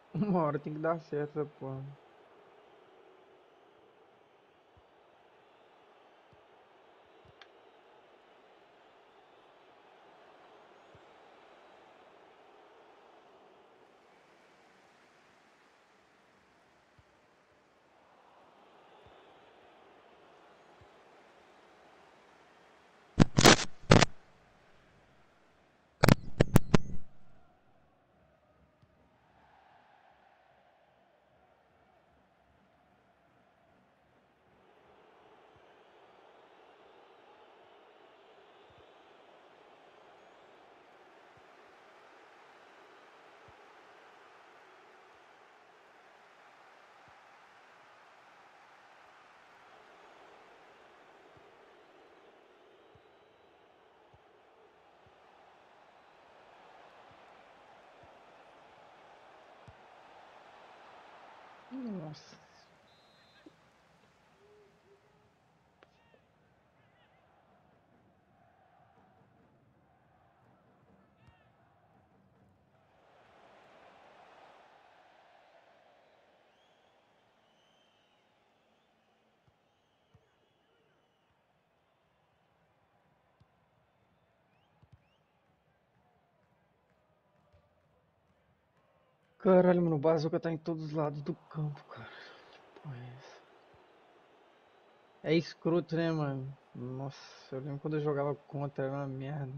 Uma hora tem que dar certo essa porra. Nossa. Caralho, mano, o Bazooka tá em todos os lados do campo, cara. Que porra é essa? É escroto, né, mano? Nossa, eu lembro quando eu jogava contra, era uma merda.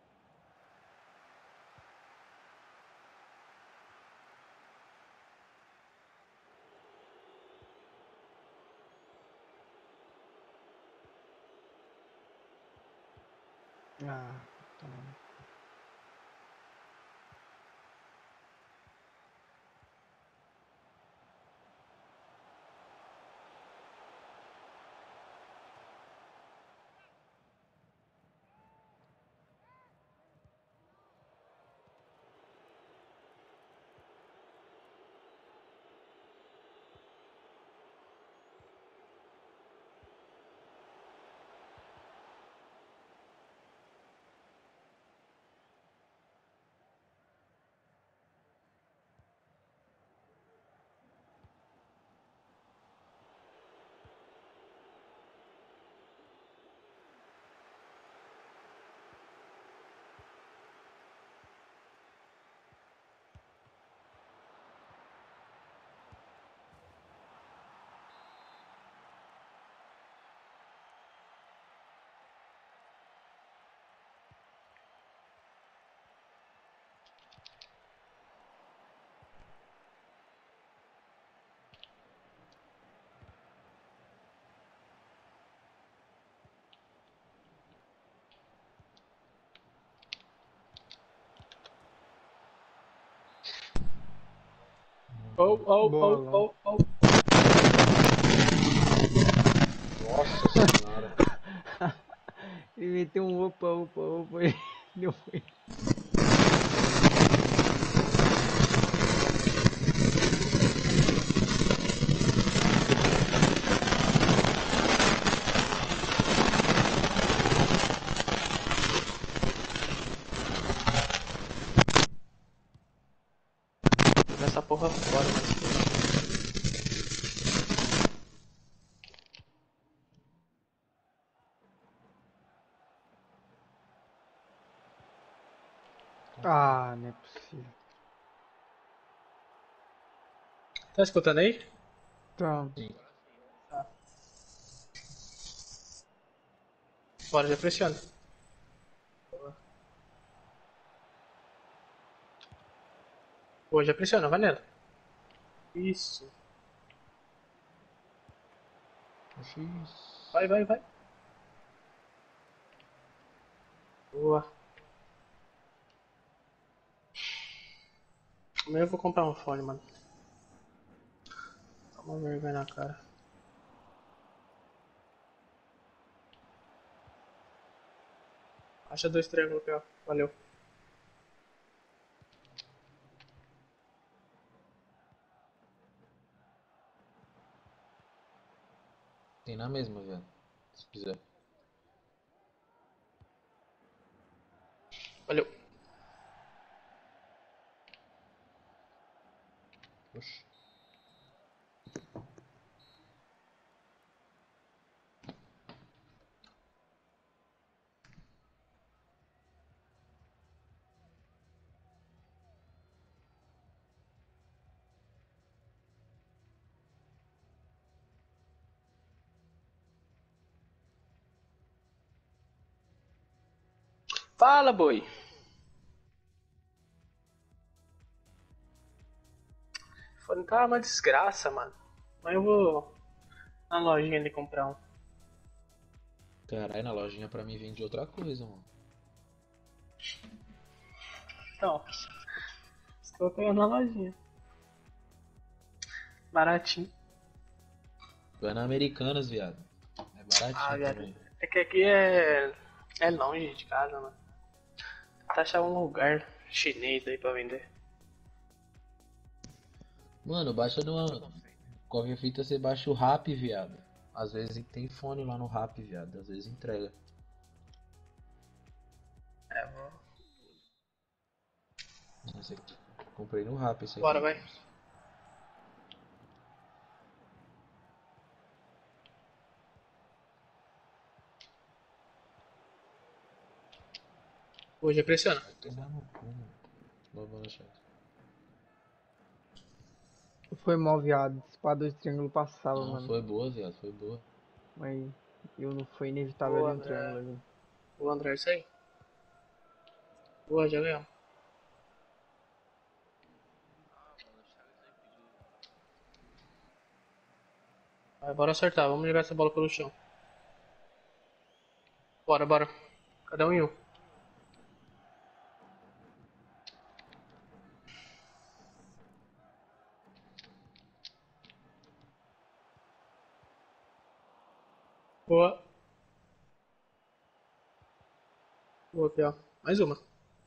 Ah, toma. Oh, oh, oh, Bola. oh, oh. Nossa senhora. Ele meteu um opa, opa, opa. E deu foi. Joga essa porra fora, mas. Ah, não é possível. Tá escutando aí? Tá. Sim. Tá. Bora, já pressiona. Boa, já pressiona, vai nela. Isso. X. Vai, vai, vai. Boa. Amanhã eu vou comprar um fone, mano. Toma vergonha na cara. Acha dois triângulos aqui, ó. Valeu. Tem na mesma, velho. Se quiser. Valeu. Oxi. Fala, boi. Fone tá uma desgraça, mano. Mas eu vou na lojinha ali comprar um. Caralho, na lojinha pra mim vende outra coisa, mano. Então, estou pegando na lojinha. Baratinho. Tu é na Americanas, viado. É Ah, baratinho velho. também. É que aqui é longe de casa, mano. Tá achando um lugar chinês aí pra vender. Mano, baixa numa. Qualquer fita você baixa o Rap, viado. Às vezes tem fone lá no Rap, viado. Às vezes entrega. É, vou... Esse aqui. Comprei no Rap esse Bora, aqui, vai. parça. Hoje pressiona. Vai tomar no cu, mano. Babando chato. Foi mal, viado. Espada de triângulo passava, Não, mano. foi boa, viado. Foi boa. Mas eu não foi inevitável Boa, ali um triângulo André. ali. Boa, André, isso aí. Boa, já ganhamos. Vai, bora acertar. Vamos jogar essa bola pelo chão. Bora, bora. Cada um em um. Boa. Boa, Piau. Mais uma.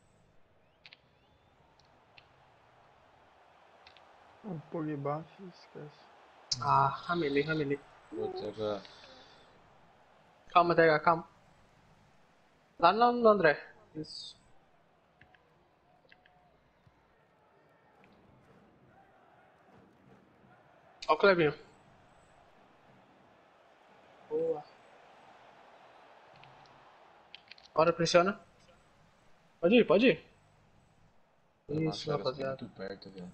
Um pulo baixo, esquece. Ah, ramelei, ramelei. Vou pegar. Calma, TH, calma. Lá no André. Isso. Ó o Clebinho. Boa. Bora, pressiona. Pode ir, pode ir. Mano, a Isso, Chagas ficou rapaziada. muito perto, viado.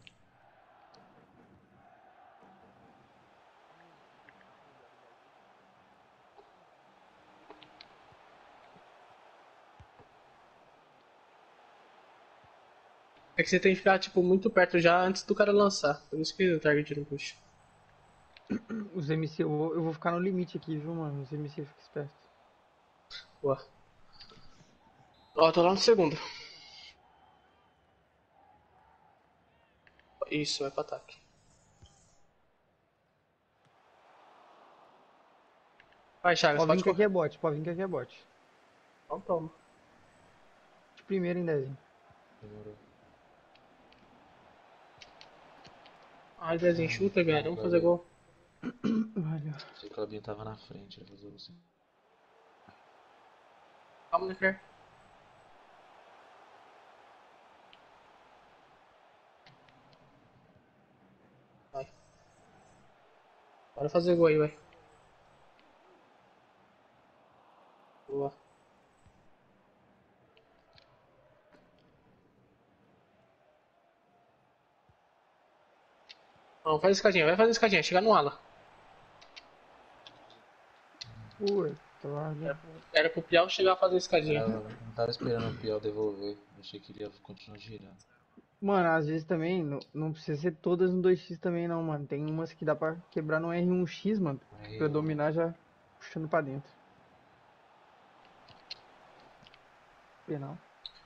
É que você tem que ficar, tipo, muito perto já antes do cara lançar. Por isso que o target não puxa. Os MC, eu vou ficar no limite aqui, viu, mano? Os MC fica esperto. Boa. Ó, tô lá no segundo. Isso, vai pro ataque. Vai, Chagas, Pode vir pode que aqui correr. é bot, pode vir que aqui é bot. Então toma. De primeiro em 10. Demorou. Ai, Dezinho, chuta, velho. Vamos Vai fazer ver. gol. Valeu. Esse Claudinho tava na frente, ele fazer você. Calma, Leclerc. Vai. Bora fazer gol aí, vai. Boa. Não, faz escadinha, vai fazer escadinha. Chega no ala. Ui, droga. Era pro Piau chegar a fazer escadinha. Não tava esperando o Piau devolver. Achei que ele ia continuar girando. Mano, às vezes também não precisa ser todas no 2x também não, mano. Tem umas que dá pra quebrar no R1x, mano. Pra R1, né? dominar já puxando pra dentro. Penal.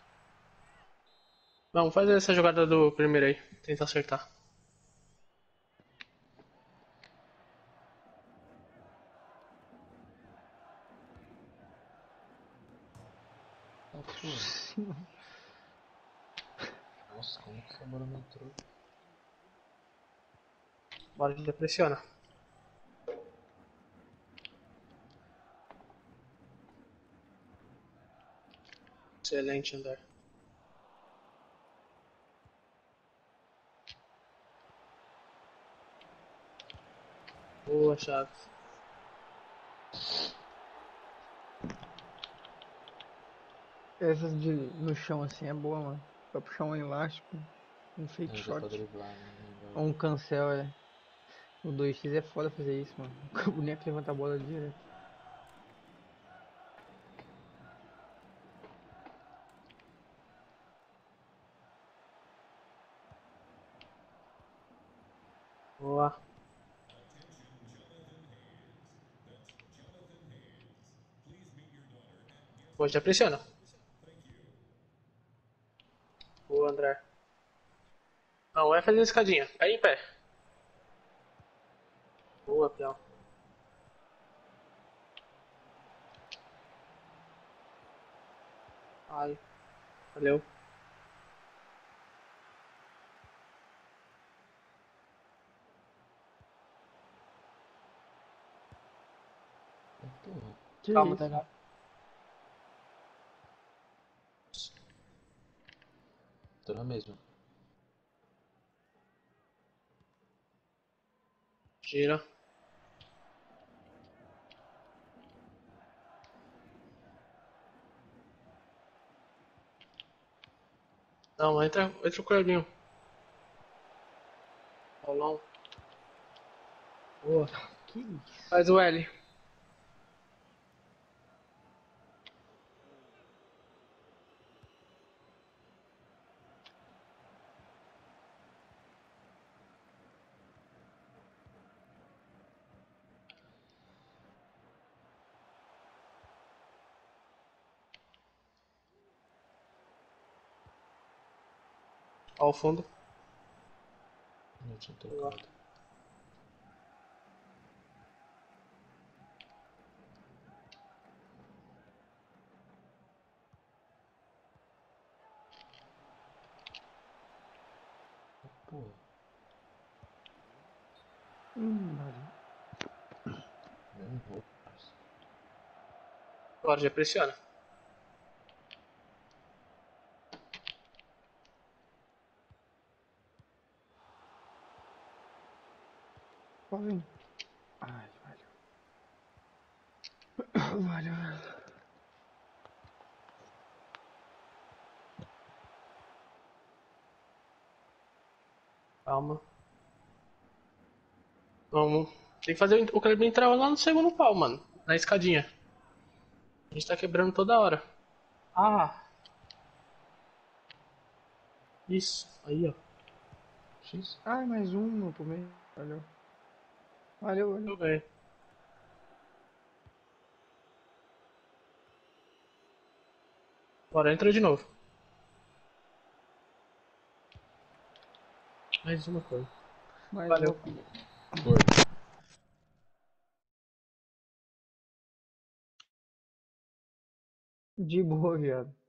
Vamos fazer essa jogada do primeiro aí. Tentar acertar. Ah, porra. Senhora. Nossa, como que essa bola não entrou? Bora, já pressiona. Excelente, André. Boa, Chaves. Essas de no chão assim é boa, mano. Pra puxar um elástico, um fake Não, já pra shot. driblar, né? Ou um cancel, é. O 2x é foda fazer isso, mano. O boneco levanta a bola direto. Boa. Boa, já pressiona. Boa, André. Não, vai fazendo escadinha. Aí em pé. Boa, peão. Ai, valeu. Porra, Que Calma, isso? DH. tô na mesma. Gira. Não, entra o coelhinho. Paulão. Boa. Que isso? Faz o L. Ao fundo. Não tinha Boa. tocado. Porra, Maria. mesmo roubo, parça. Agora já pressiona. Pode vir. Ai, valeu. Valeu. Calma. Vamos. Tem que fazer o Cleber entrar lá no segundo pau, mano. Na escadinha. A gente tá quebrando toda hora. Ah, isso. Aí, ó. X? Ai, mais uma pro meio. Valeu. Valeu, valeu. Eu ganhei. Bora, entra de novo. Mais uma coisa. Mais Valeu. uma pro meio. Por. De boa, viado.